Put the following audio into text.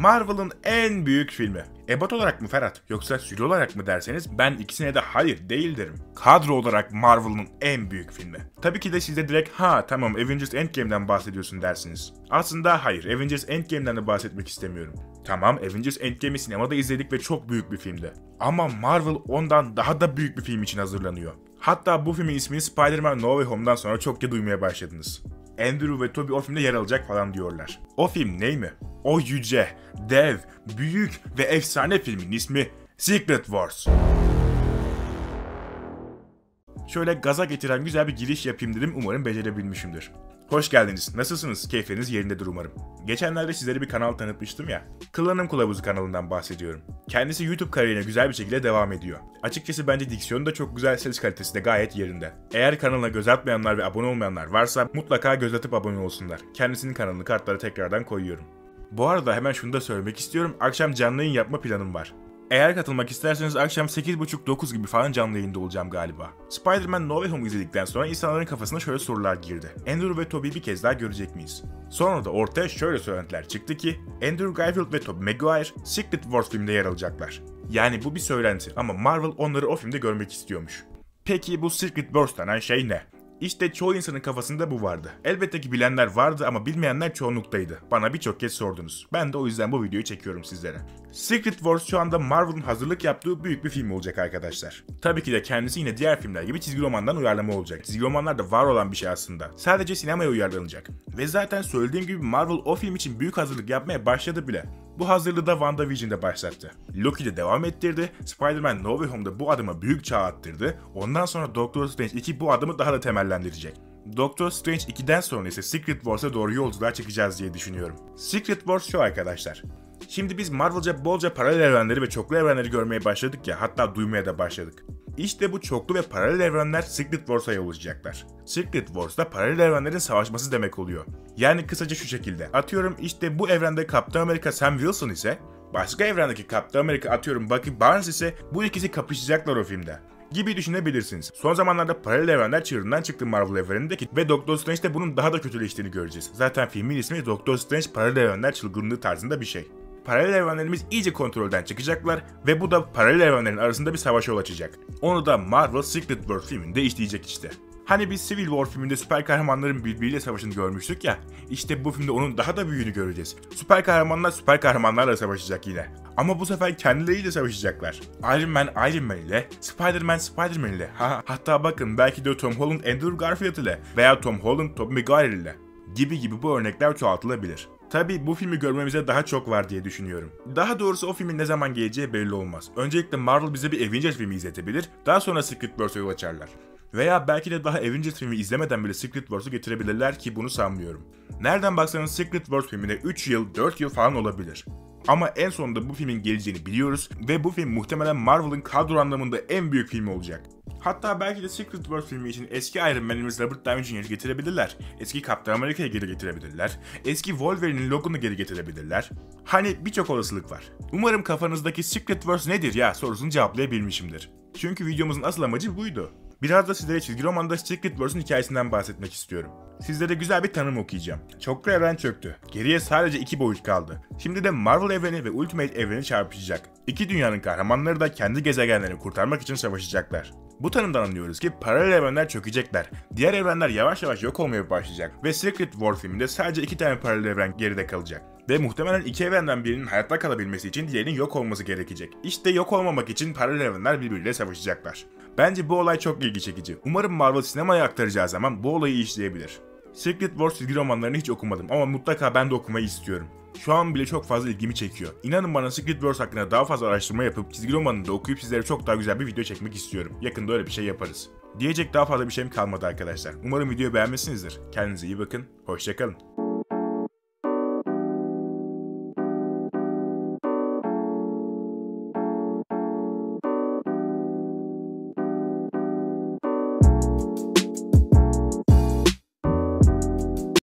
Marvel'ın en büyük filmi. Ebat olarak mı Ferhat, yoksa süre olarak mı derseniz ben ikisine de hayır değil derim. Kadro olarak Marvel'ın en büyük filmi. Tabii ki de size direkt ha tamam Avengers Endgame'den bahsediyorsun dersiniz. Aslında hayır, Avengers Endgame'den de bahsetmek istemiyorum. Tamam, Avengers Endgame'i sinemada izledik ve çok büyük bir filmdi. Ama Marvel ondan daha da büyük bir film için hazırlanıyor. Hatta bu filmin ismini Spider-Man No Way Home'dan sonra çokça duymaya başladınız. Andrew ve Tobey o filmde yer alacak falan diyorlar. O film ney mi? O yüce, dev, büyük ve efsane filmin ismi Secret Wars. Şöyle gaza getiren güzel bir giriş yapayım dedim, umarım becerebilmişimdir. Hoş geldiniz, nasılsınız? Keyfiniz yerindedir umarım. Geçenlerde sizlere bir kanal tanıtmıştım ya. Klanım Kılavuzu kanalından bahsediyorum. Kendisi YouTube kariyerine güzel bir şekilde devam ediyor. Açıkçası bence diksiyonu da çok güzel, ses kalitesi de gayet yerinde. Eğer kanalına göz atmayanlar ve abone olmayanlar varsa mutlaka göz atıp abone olsunlar. Kendisinin kanalını kartlara tekrardan koyuyorum. Bu arada hemen şunu da söylemek istiyorum. Akşam canlı yayın yapma planım var. Eğer katılmak isterseniz akşam 8.30-9 gibi falan canlı yayında olacağım galiba. Spider-Man No Way Home izledikten sonra insanların kafasına şöyle sorular girdi. Andrew ve Tobey'i bir kez daha görecek miyiz? Sonra da ortaya şöyle söylentiler çıktı ki Andrew Garfield ve Tobey Maguire Secret Wars filmde yer alacaklar. Yani bu bir söylenti ama Marvel onları o filmde görmek istiyormuş. Peki bu Secret Wars denen şey ne? İşte çoğu insanın kafasında bu vardı. Elbette ki bilenler vardı ama bilmeyenler çoğunluktaydı. Bana birçok kez sordunuz. Ben de o yüzden bu videoyu çekiyorum sizlere. Secret Wars şu anda Marvel'ın hazırlık yaptığı büyük bir film olacak arkadaşlar. Tabii ki de kendisi yine diğer filmler gibi çizgi romandan uyarlama olacak. Çizgi romanlar da var olan bir şey aslında. Sadece sinemaya uyarlanacak. Ve zaten söylediğim gibi Marvel o film için büyük hazırlık yapmaya başladı bile. Bu hazırlığı da WandaVision'da başlattı. Loki'de devam ettirdi, Spider-Man No Way Home'da bu adıma büyük çağ attırdı, ondan sonra Doctor Strange 2 bu adımı daha da temellendirecek. Doctor Strange 2'den sonra ise Secret Wars'a doğru yolculuğa çıkacağız diye düşünüyorum. Secret Wars şu arkadaşlar. Şimdi biz Marvel'ca bolca paralel evrenleri ve çoklu evrenleri görmeye başladık ya, hatta duymaya da başladık. İşte bu çoklu ve paralel evrenler Secret Wars'a yol alacaklar. Secret Wars'da paralel evrenlerin savaşması demek oluyor. Yani kısaca şu şekilde. Atıyorum işte bu evrende Captain America Sam Wilson ise başka evrendeki Captain America atıyorum Bucky Barnes ise bu ikisi kapışacaklar o filmde gibi düşünebilirsiniz. Son zamanlarda paralel evrenler çığırından çıktı Marvel evrenindeki ve Doctor Strange'de bunun daha da kötüleştiğini göreceğiz. Zaten filmin ismi Doctor Strange Paralel Evrenler Çılgınlığı tarzında bir şey. Paralel evrenlerimiz iyice kontrolden çıkacaklar ve bu da paralel evrenlerin arasında bir savaşa yol açacak. Onu da Marvel Secret Wars filminde işleyecek işte. Hani biz Civil War filminde süper kahramanların birbiriyle savaşını görmüştük ya, işte bu filmde onun daha da büyüğünü göreceğiz. Süper kahramanlarla savaşacak yine. Ama bu sefer kendileriyle savaşacaklar. Iron Man ile, Spider-Man ile, hatta bakın belki de Tom Holland Andrew Garfield ile veya Tom Holland Tobey Maguire ile gibi bu örnekler çoğaltılabilir. Tabii bu filmi görmemize daha çok var diye düşünüyorum. Daha doğrusu o filmin ne zaman geleceği belli olmaz. Öncelikle Marvel bize bir Avengers filmi izletebilir, daha sonra Secret Wars'a yol açarlar. Veya belki de daha Avengers filmi izlemeden bile Secret Wars'u getirebilirler ki bunu sanmıyorum. Nereden baksanız Secret Wars filmine 3 yıl, 4 yıl falan olabilir. Ama en sonunda bu filmin geleceğini biliyoruz ve bu film muhtemelen Marvel'ın kadro anlamında en büyük filmi olacak. Hatta belki de Secret Wars filmi için eski Iron Man'imiz Robert Downey Jr. getirebilirler. Eski Captain America'yı geri getirebilirler. Eski Wolverine'in Logan'ı geri getirebilirler. Hani birçok olasılık var. Umarım kafanızdaki Secret Wars nedir ya sorusunu cevaplayabilmişimdir. Çünkü videomuzun asıl amacı buydu. Biraz da sizlere çizgi romanda Secret Wars'un hikayesinden bahsetmek istiyorum. Sizlere güzel bir tanım okuyacağım. Çoklu evren çöktü. Geriye sadece 2 boyut kaldı. Şimdi de Marvel evreni ve Ultimate evreni çarpışacak. İki dünyanın kahramanları da kendi gezegenlerini kurtarmak için savaşacaklar. Bu tanımdan anlıyoruz ki paralel evrenler çökecekler. Diğer evrenler yavaş yavaş yok olmaya başlayacak ve Secret War filminde sadece 2 tane paralel evren geride kalacak. Ve muhtemelen 2 evrenden birinin hayatta kalabilmesi için diğerinin yok olması gerekecek. İşte yok olmamak için paralel evrenler birbiriyle savaşacaklar. Bence bu olay çok ilgi çekici. Umarım Marvel sinemaya aktaracağı zaman bu olayı işleyebilir. Secret Wars çizgi romanlarını hiç okumadım ama mutlaka ben de okumayı istiyorum. Şu an bile çok fazla ilgimi çekiyor. İnanın bana Secret Wars hakkında daha fazla araştırma yapıp çizgi romanını da okuyup sizlere çok daha güzel bir video çekmek istiyorum. Yakında öyle bir şey yaparız. Diyecek daha fazla bir şeyim kalmadı arkadaşlar. Umarım videoyu beğenmişsinizdir. Kendinize iyi bakın. Hoşça kalın.